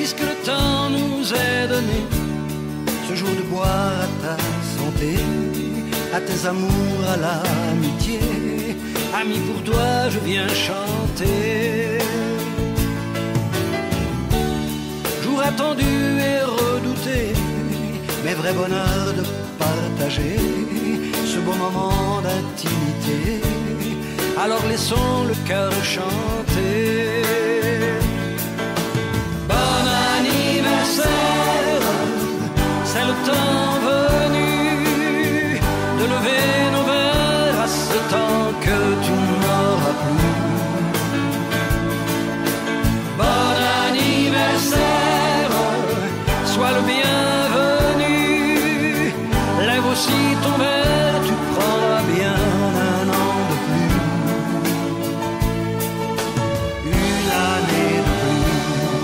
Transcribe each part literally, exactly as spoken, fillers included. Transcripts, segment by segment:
puisque le temps nous est donné ce jour de boire à ta santé, à tes amours, à l'amitié. Ami, pour toi je viens chanter. Jour attendu et redouté, mais vrai bonheur de partager ce beau moment d'intimité. Alors laissons le cœur chanter. Bon anniversaire, c'est le temps venu de lever nos verres à ce temps que tu n'auras plus. Bon anniversaire, sois le bienvenu. Lève aussi ton verre, tu prendras bien un an de plus. Une année de plus.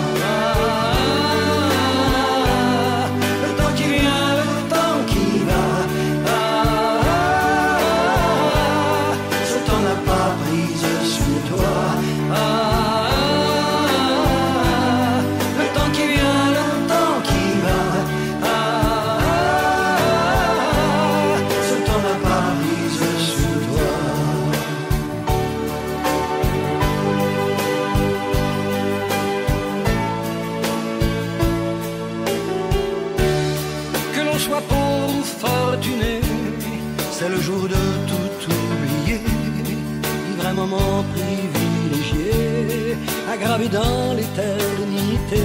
Ah, le temps qui vient, le temps qui va. Ah, ce temps n'a pas prise sur toi. Ah, le temps qui vient, le temps qui va. Ah, ce temps n'a pas prise sur toi. Que l'on soit pauvre ou fortuné, c'est le jour de tout oublier. Vivre un moment privilégié, aggravé dans l'éternité.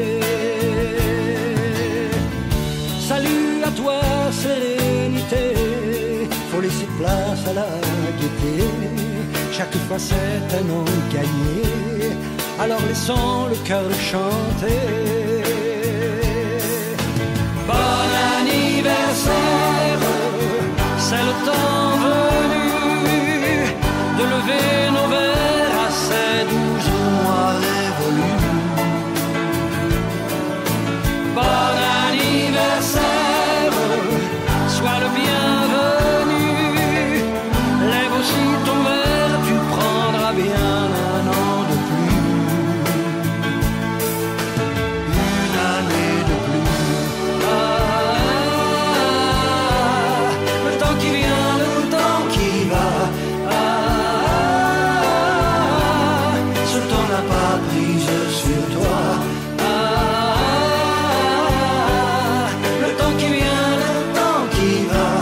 Salut à toi, sérénité, faut laisser place à la gaieté. Chaque fois c'est un an gagné, alors laissons le cœur chanter. Bon anniversaire, c'est le temps venu de lever nos verres à ces douze mois révolus. Bon anniversaire, sois le bienvenu. Lève aussi ton verre, tu prendras bien un an de plus. Une année de plus. Ah, le temps qui vient, le temps qui va. Ah, ce temps n'a pas prise sur toi. Ah, le temps qui vient, le temps qui va.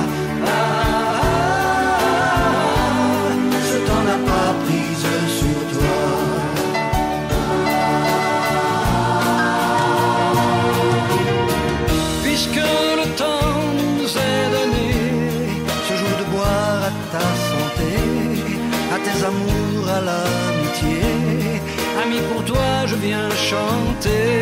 Ah, ce temps n'a pas prise sur toi. Puisque le temps nous est donné ce jour de boire à ta santé, à tes amours, à l'amitié. Ami, pour toi je viens chanter.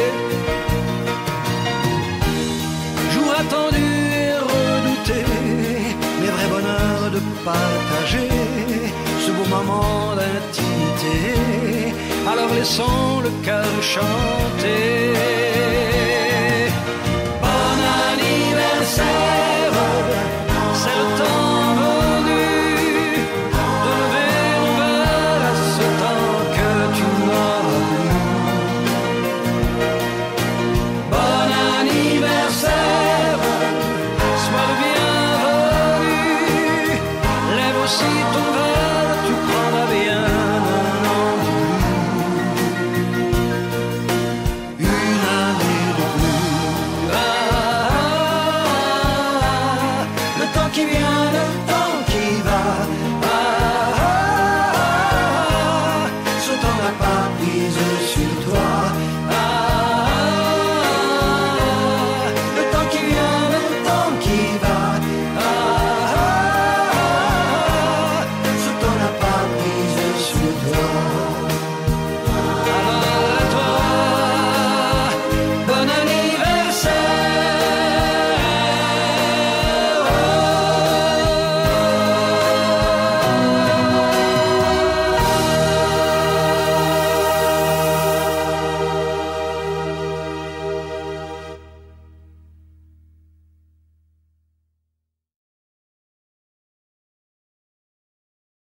Jour attendu et redouté, mais vrai bonheur de partager ce beau moment d'intimité. Alors laissons le cœur chanter.